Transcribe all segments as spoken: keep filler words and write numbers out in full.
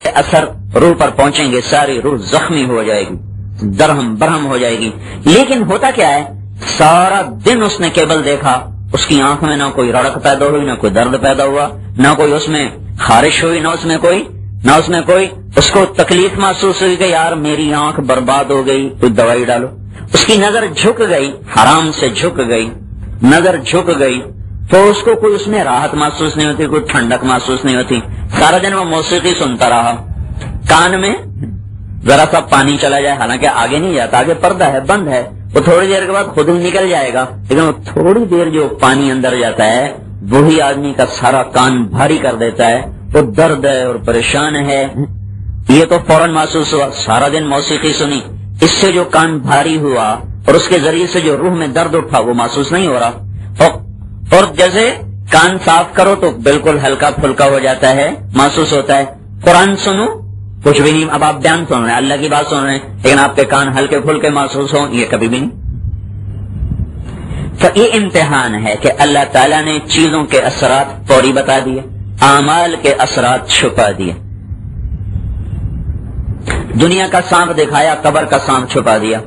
اثر روح پر پہنچیں گے ساری روح زخمی ہو جائے گی، درہم برہم ہو جائے گی. لیکن ہوتا کیا ہے، سارا دن اس نے کیبل دیکھا، اس کی آنکھ میں نہ کوئی رڑک پیدا ہوئی، نہ کوئی درد پیدا ہوا، نہ کوئی اس میں خارش ہوئی، نہ اس میں کوئی نہ اس میں کوئی اس کو تکلیف محسوس ہوئی کہ یار میری آنکھ برباد ہو گئی، کوئی دوائی ڈالو. اس کی نظر جھک گئی، حرام سے جھک گئی، نظر جھک گئی تو اس کو کوئی اس میں راحت محسوس نہیں ہوتی، کوئی ٹھنڈک محسوس نہیں ہوتی. سارا دن وہ موسیقی سنتا رہا، کان میں ذرا سا پانی چلا جائے، حالانکہ آگے نہیں جاتا، آگے پردہ ہے، بند ہے، وہ تھوڑی دیر کے بعد خود ہی نکل جائے گا، لیکن وہ تھوڑی دیر جو پانی اندر جاتا ہے وہی آدمی کا سارا کان بھاری کر دیتا ہے. وہ درد ہے اور پریشان ہے، یہ تو فوراً محسوس ہوا. سارا دن موسیقی سنی، اس سے جو کان بھاری ہوا اور اس کے ذریعے سے جو روح میں درد اٹھا وہ محسوس نہیں ہو رہا. اور جیسے کان صاف کرو تو بالکل ہلکا پھلکا ہو جاتا ہے، محسوس ہوتا ہے. قرآن سنو کچھ بھی نہیں، اب آپ بیان سن رہے ہیں، اللہ کی بات سن رہے ہیں، لیکن آپ کے کان ہلکے پھلکے محسوس ہوں، یہ کبھی بھی نہیں. تو یہ امتحان ہے کہ اللہ تعالیٰ نے چیزوں کے اثرات فوری بتا دیے، اعمال کے اثرات چھپا دیے. دنیا کا سانپ دکھایا، قبر کا سانپ چھپا دیا.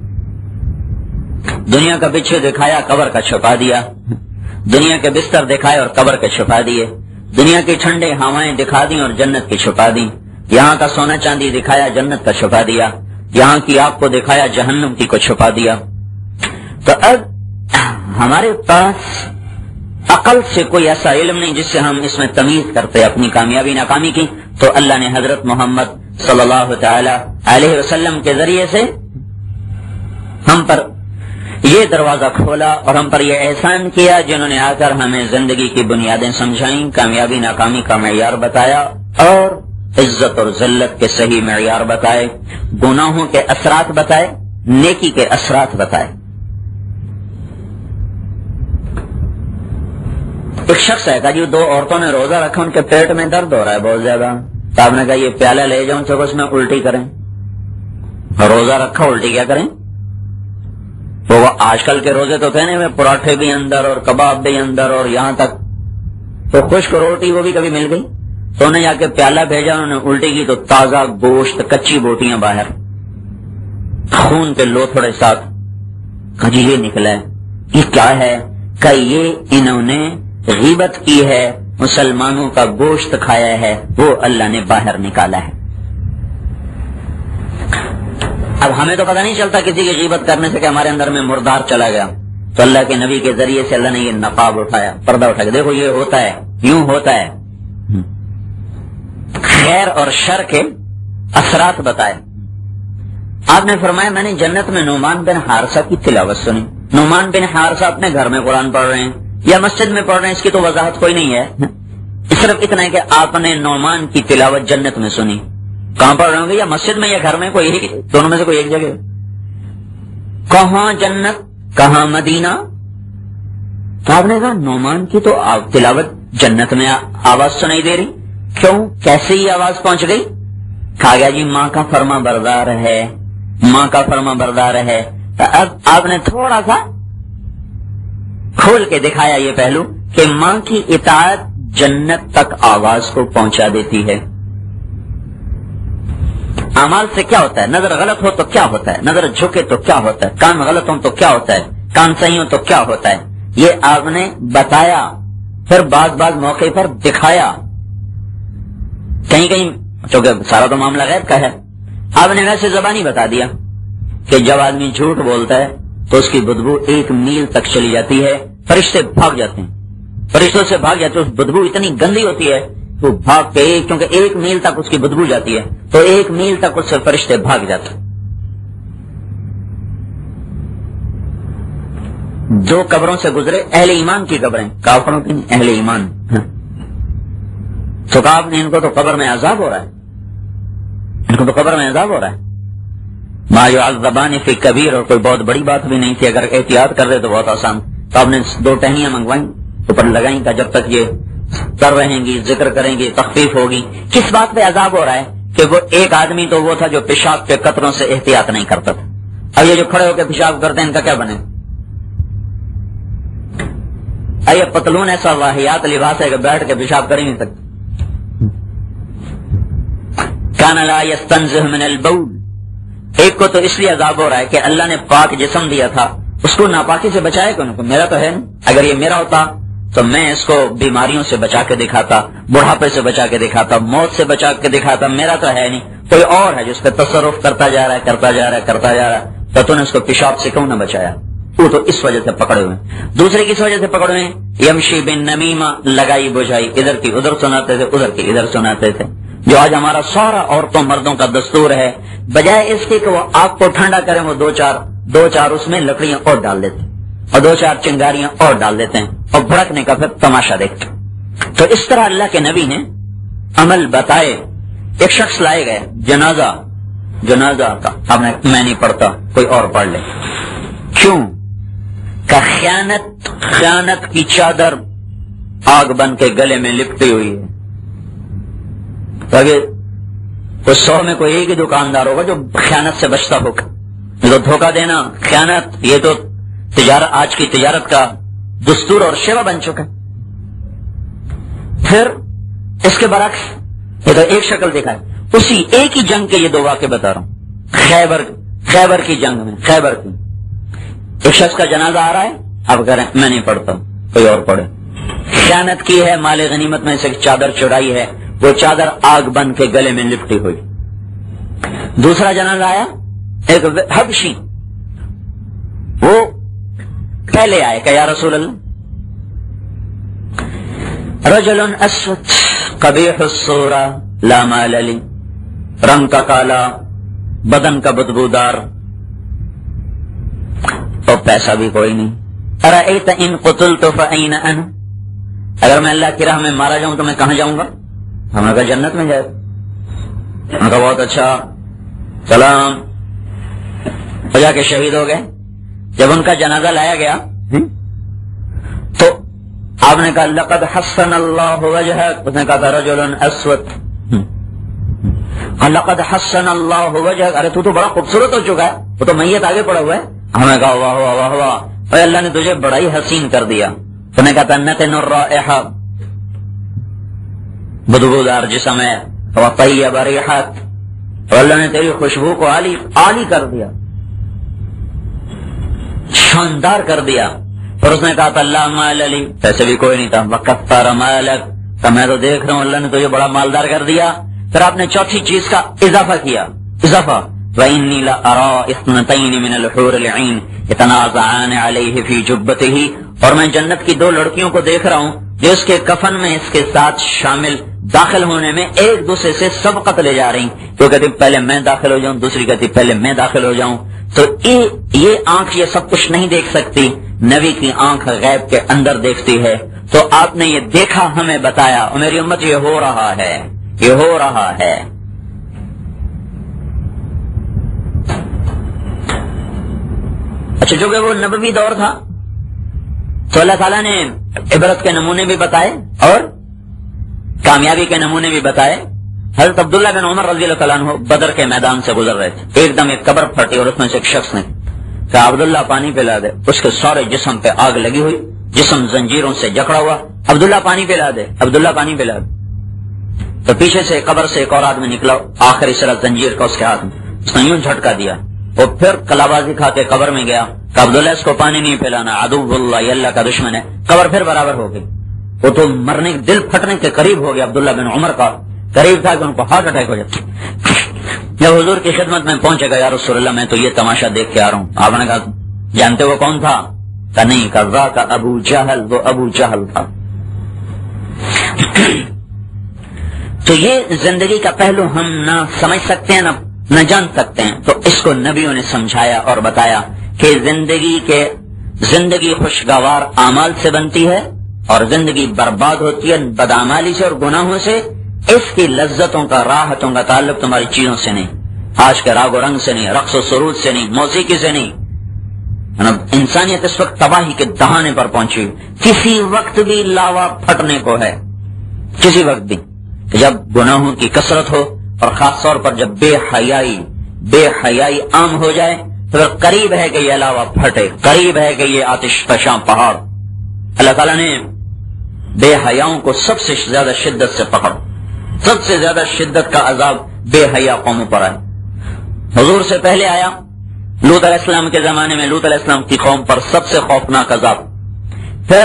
دنیا کا بچھو دکھایا، قبر کا چھپا دیا. دنیا کے بستر دکھائے اور قبر کے چھپا دیے. دنیا کی ٹھنڈے ہوائیں دکھا دیں اور جنت کی چھپا دیں. یہاں کا سونا چاندی دکھایا، جنت کا چھپا دیا. یہاں کی آگ کو دکھایا، جہنم کی کو چھپا دیا. تو اب ہمارے پاس عقل سے کوئی ایسا علم نہیں جس سے ہم اس میں تمیز کرتے اپنی کامیابی ناکامی کی. تو اللہ نے حضرت محمد صلی اللہ تعالی علیہ وسلم کے ذریعے سے ہم پر یہ دروازہ کھولا اور ہم پر یہ احسان کیا، جنہوں نے آ کر ہمیں زندگی کی بنیادیں سمجھائیں، کامیابی ناکامی کا معیار بتایا اور عزت اور ذلت کے صحیح معیار بتائے، گناہوں کے اثرات بتائے، نیکی کے اثرات بتائے. ایک شخص ہے کہ جو دو عورتوں نے روزہ رکھا، ان کے پیٹ میں درد ہو رہا ہے بہت زیادہ. تو آپ نے کہا یہ پیالہ لے جاؤں تو اس میں الٹی کریں. روزہ رکھا، الٹی کیا کریں؟ تو وہ آج کل کے روزے تو تھے نا، پراٹھے بھی اندر اور کباب بھی اندر اور یہاں تک تو خشک روٹی وہ بھی کبھی مل گئی. تو انہیں جا کے پیالہ بھیجا، انہوں نے الٹی کی تو تازہ گوشت، کچی بوٹیاں باہر، خون کے لو تھوڑے ساتھ. کہا جی یہ نکلا ہے، یہ کیا ہے؟ کہ یہ انہوں نے غیبت کی ہے، مسلمانوں کا گوشت کھایا ہے، وہ اللہ نے باہر نکالا ہے. اب ہمیں تو پتہ نہیں چلتا کسی کی غیبت کرنے سے کہ ہمارے اندر میں مردار چلا گیا. تو اللہ کے نبی کے ذریعے سے اللہ نے یہ نقاب اٹھایا، پردہ اٹھا کے دیکھو یہ ہوتا ہے، یوں ہوتا ہے. خیر اور شر کے اثرات بتائے. آپ نے فرمایا میں نے جنت میں نعمان بن حارثہ کی تلاوت سنی. نعمان بن حارثہ اپنے گھر میں قرآن پڑھ رہے ہیں یا مسجد میں پڑھ رہے ہیں، اس کی تو وضاحت کوئی نہیں ہے، صرف اتنا ہے کہ آپ نے نعمان کی تلاوت جنت میں سنی. کہاں پڑھ رہے ہوں گے، یا مسجد میں یا گھر میں، کوئی دونوں میں سے کوئی ایک جگہ. کہاں جنت کہاں مدینہ؟ تو آپ نے کہا نعمان کی تو تلاوت جنت میں آواز سنائی دے رہی. کیوں، کیسے یہ آواز پہنچ گئی؟ کہا گیا جی ماں کا فرما بردار ہے، ماں کا فرما بردار ہے. تو اب آپ نے تھوڑا سا کھول کے دکھایا یہ پہلو کہ ماں کی اطاعت جنت تک آواز کو پہنچا دیتی ہے. اعمال سے کیا ہوتا ہے؟ نظر غلط ہو تو کیا ہوتا ہے، نظر جھکے تو کیا ہوتا ہے، کان غلط ہو تو کیا ہوتا ہے، کان صحیح ہو تو کیا ہوتا ہے. یہ آپ نے بتایا، پھر بعض بعض موقع پر دکھایا. کہیں کہیں چونکہ سارا تو معاملہ غیب کا ہے، آپ نے ویسے زبانی بتا دیا کہ جب آدمی جھوٹ بولتا ہے تو اس کی بدبو ایک میل تک چلی جاتی ہے، فرشتے بھاگ جاتے ہیں، فرشتوں سے بھاگ جاتے ہیں. اس بدبو اتنی گندی ہوتی ہے وہ بھاگ کے، کیونکہ ایک میل تک اس کی بدبو جاتی ہے تو ایک میل تک اس سے فرشتے بھاگ جاتے ہیں. دو قبروں سے گزرے، اہل ایمان کی قبریں، کافروں کی اہل ایمان. تو کہا آپ نے ان کو تو قبر میں عذاب ہو رہا ہے، ان کو تو قبر میں عذاب ہو رہا ہے. ما یعذبان فی کبیر، اور کوئی بہت بڑی بات بھی نہیں تھی، اگر احتیاط کر رہے تو بہت آسان. تو آپ نے دو ٹہنیاں منگوائیں، اوپر لگائیں کہ جب تک یہ کر رہیں گی، ذکر کریں گی، تخفیف ہوگی. کس بات پہ عذاب ہو رہا ہے؟ کہ وہ ایک آدمی تو وہ تھا جو پیشاب کے قطروں سے احتیاط نہیں کرتا تھا. اب یہ جو کھڑے ہو کے پیشاب کرتے ہیں ان کا کیا بنے؟ یہ پتلون ایسا واحیات لباس ہے کہ بیٹھ کے پیشاب کر ہی نہیں سکتے. کان لا یستنزہ من البول، ایک کو تو اس لیے عذاب ہو رہا ہے کہ اللہ نے پاک جسم دیا تھا، اس کو ناپاکی سے بچائے کون؟ میرا تو ہے نہیں، اگر یہ میرا ہوتا تو میں اس کو بیماریوں سے بچا کے دکھاتا، بڑھاپے سے بچا کے دکھاتا، موت سے بچا کے دکھاتا، میرا تو ہے نہیں، کوئی اور ہے جس پہ تصرف کرتا جا رہا ہے کرتا جا رہا ہے کرتا جا رہا ہے، تو تو نے اس کو پیشاب سے کیوں نہ بچایا؟ وہ تو اس وجہ سے پکڑے ہوئے، دوسرے کس وجہ سے پکڑے ہوئے؟ یمشی بن نمیمہ، لگائی بجھائی، ادھر کی ادھر سناتے تھے، ادھر کی ادھر سناتے تھے، جو آج ہمارا سارا عورتوں مردوں کا دستور ہے، بجائے اس کے کہ وہ آگ کو ٹھنڈا کریں، وہ دو چار دو چار اس میں لکڑیاں اور ڈال دیتے اور دو چار چنگاریاں اور ڈال دیتے ہیں اور بھڑکنے کا پھر تماشا دیکھتے ہیں۔ تو اس طرح اللہ کے نبی نے عمل بتائے۔ ایک شخص لائے گئے جنازہ جنازہ کا، اب میں نہیں پڑھتا، کوئی اور پڑھ لے۔ کیوں؟ کہ خیانت خیانت کی چادر آگ بن کے گلے میں لپٹی ہوئی ہے۔ تو سو میں کوئی ایک ہی دکاندار ہوگا جو خیانت سے بچتا ہوگا، تو دھوکہ دینا، خیانت، یہ تو تجارت، آج کی تجارت کا دستور اور شیوا بن چکا ہے۔ پھر اس کے برعکس یہ تو ایک شکل دکھا ہے، اسی ایک ہی جنگ کے یہ دو واقعے بتا رہا ہوں۔ خیبر خیبر کی جنگ میں، خیبر کی ایک شخص کا جنازہ آ رہا ہے، اب کریں میں نہیں پڑھتا ہوں، کوئی اور پڑھے۔ خیانت کی ہے، مال غنیمت میں سے چادر چڑھائی ہے، وہ چادر آگ بن کے گلے میں لپٹی ہوئی۔ دوسرا جنازہ آیا، ایک حبشی، وہ پہلے آئے کہ یا رسول اللہ، رجل اسود قبیح الصورہ لا مال لی، رنگ کا کالا، بدن کا بدبودار اور پیسہ بھی کوئی نہیں۔ ارأیت ان قتلت فأین انا، اگر میں اللہ کی راہ میں مارا جاؤں تو میں کہاں جاؤں گا؟ ہم نے کہا جنت میں جائے۔ ہم نے کہا بہت اچھا، سلام، ہو جا کے شہید ہو گئے۔ جب ان کا جنازہ لایا گیا تو آپ نے کہا لقد حسن اللہ وجہک، اس نے کہا تھا رجل اسود، لقد حسن اللہ وجہک، ارے تو تو بڑا خوبصورت ہو چکا ہے، وہ تو میت آگے پڑا ہوا ہے۔ ہم نے کہا واہ واہ واہ واہ، اے اللہ نے تجھے بڑا ہی حسین کر دیا۔ تو نے کہا تھا نتن الرائحہ، بدبودار جسم ہے، وطیب ریحت، اور اللہ نے تیری خوشبو کو عالی عالی کر دیا، شاندار کر دیا۔ اور اس نے کہا تھا لا مال لی، پیسے بھی کوئی نہیں تھا، وکثر مالک، تو میں تو دیکھ رہا ہوں اللہ نے تجھے بڑا مالدار کر دیا۔ پھر آپ نے چوتھی چیز کا اضافہ کیا، اضافہ وَإِنِّي لَأَرَىٰ اثْنَتَيْنِ مِنَ الْحُورِ الْعِينِ يَتَنَازَعَانِ عَلَيْهِ فِي جُبَّتِهِ، اور میں جنت کی دو لڑکیوں کو دیکھ رہا ہوں جو اس کے کفن میں اس کے ساتھ شامل داخل ہونے میں ایک دوسرے سے سبقت لے جا رہی، تو کہتی پہلے میں داخل ہو جاؤں، دوسری کہتی پہلے میں داخل ہو جاؤں۔ تو یہ آنکھ یہ سب کچھ نہیں دیکھ سکتی، نبی کی آنکھ غیب کے اندر دیکھتی ہے۔ تو آپ نے یہ دیکھا، ہمیں بتایا، اور میری امت یہ ہو رہا ہے، یہ ہو رہا ہے۔ اچھا، جو کہ وہ نبوی دور تھا تو اللہ تعالیٰ نے عبرت کے نمونے بھی بتائے اور کامیابی کے نمونے بھی بتائے۔ حضرت عبداللہ بن عمر رضی اللہ تعالیٰ عنہ بدر کے میدان سے گزر رہے تھے، ایک دم ایک قبر پھٹی اور اس میں سے ایک شخص نے کہا عبداللہ پانی پلا دے۔ اس کے سارے جسم پہ آگ لگی ہوئی، جسم زنجیروں سے جکڑا ہوا، عبداللہ پانی پلا دے، عبداللہ پانی پلا دے۔ تو پیچھے سے قبر سے ایک اور آدمی نکلا، آخری سرا زنجیر کا اس کے ہاتھ میں، اس نے یوں جھٹکا دیا، وہ پھر کلابازی کھا کے قبر میں گیا کہ عبداللہ اس کو پانی نہیں پلانا، عدو اللہ، یہ اللہ کا دشمن ہے۔ قبر پھر برابر ہو گئی، وہ تو مرنے دل پھٹنے کے قریب ہو گیا عبداللہ بن عمر کا، قریب تھا کہ ان کو ہارٹ اٹیک ہو جاتا۔ جب حضور کی خدمت میں پہنچے گا، یا رسول اللہ میں تو یہ تماشا دیکھ کے آ رہا ہوں۔ آپ نے کہا جانتے وہ کون تھا؟ کہ نہیں، کہا کا ابو جہل، وہ ابو جہل تھا۔ تو یہ زندگی کا پہلو ہم نہ سمجھ سکتے ہیں، نہ نہ جان سکتے ہیں، تو اس کو نبیوں نے سمجھایا اور بتایا کہ زندگی کے زندگی خوشگوار اعمال سے بنتی ہے اور زندگی برباد ہوتی ہے بدعمالی سے اور گناہوں سے۔ اس کی لذتوں کا، راحتوں کا تعلق تمہاری چیزوں سے نہیں، آج کے راگ و رنگ سے نہیں، رقص و سرود سے نہیں، موسیقی سے نہیں۔ انسانیت اس وقت تباہی کے دہانے پر پہنچی، کسی وقت بھی لاوا پھٹنے کو ہے، کسی وقت بھی، جب گناہوں کی کثرت ہو اور خاص طور پر جب بے حیائی بے حیائی عام ہو جائے تو پھر قریب ہے کہ یہ لاوا پھٹے، قریب ہے کہ یہ آتش فشاں پہاڑ۔ اللہ تعالیٰ نے بے حیاؤں کو سب سے زیادہ شدت سے پکڑ، سب سے زیادہ شدت کا عذاب بے حیا قوموں پر آئے. حضور سے پہلے آیا لوط علیہ السلام کے زمانے میں لوط علیہ السلام کی قوم پر سب سے خوفناک عذاب. پھر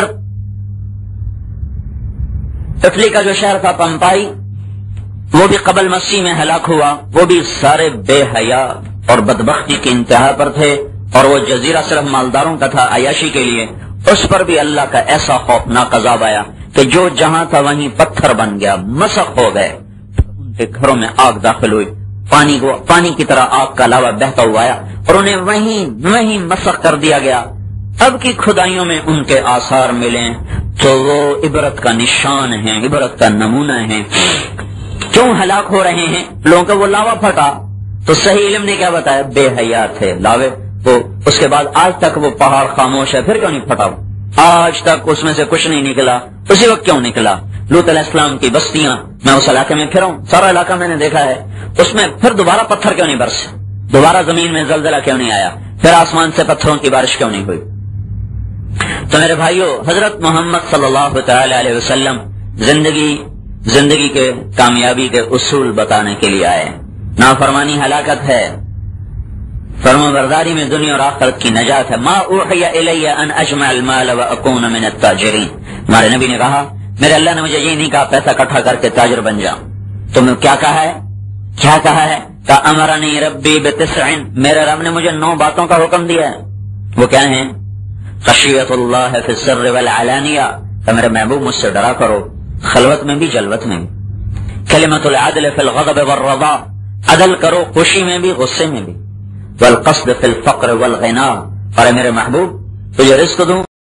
اٹلی کا جو شہر تھا پمپائی وہ بھی قبل مسیح میں ہلاک ہوا. وہ بھی سارے بے حیا اور بدبختی کی انتہا پر تھے اور وہ جزیرہ صرف مالداروں کا تھا عیاشی کے لیے. اس پر بھی اللہ کا ایسا خوفناک عذاب آیا کہ جو جہاں تھا وہیں پتھر بن گیا, مسخ ہو گئے. ان کے گھروں میں آگ داخل ہوئی, پانی کو پانی کی طرح آگ کا لاوا بہتا ہوا آیا اور انہیں وہیں وہیں مسخ کر دیا گیا. اب کی کھدائیوں میں ان کے آثار ملیں تو وہ عبرت کا نشان ہیں, عبرت کا نمونہ ہیں. کیوں ہلاک ہو رہے ہیں لوگوں کا؟ وہ لاوا پھٹا تو صحیح علم نے کیا بتایا؟ بے حیا تھے لاوے. وہ اس کے بعد آج تک وہ پہاڑ خاموش ہے. پھر کیوں نہیں پھٹا؟ آج تک اس میں سے کچھ نہیں نکلا. اسی وقت کیوں نکلا؟ لوط علیہ السلام کی بستیاں, میں اس علاقے میں پھرا ہوں, سارا علاقہ میں نے دیکھا ہے, اس میں پھر دوبارہ پتھر کیوں نہیں برسے؟ دوبارہ زمین میں زلزلہ کیوں نہیں آیا؟ پھر آسمان سے پتھروں کی بارش کیوں نہیں ہوئی؟ تو میرے بھائیو, حضرت محمد صلی اللہ تعالی علیہ وسلم زندگی زندگی کے کامیابی کے اصول بتانے کے لیے آئے. نافرمانی ہلاکت ہے, فرما برداری میں دنیا اور آخرت کی نجات ہے. ما اوحی الی ان اجمع المال واکون من التاجرین. ہمارے نبی نے کہا میرے اللہ نے مجھے یہ نہیں کہا پیسہ اکٹھا کر کے تاجر بن جاؤں. تم نے کیا کہا ہے؟ کیا کہا ہے؟ کہ امرنی ربی بتسع, میرے رب نے مجھے نو باتوں کا حکم دیا ہے. وہ کیا ہیں؟ خشیت اللہ فی السر والعلانیہ, کہ میرے محبوب مجھ سے ڈرا کرو خلوت میں بھی جلوت میں بھی. کلمۃ العدل فی الغضب والرضا, عدل کرو خوشی میں بھی غصے میں بھی. والقصد فی الفقر والغنا, اور میرے محبوب تجھے رزق دوں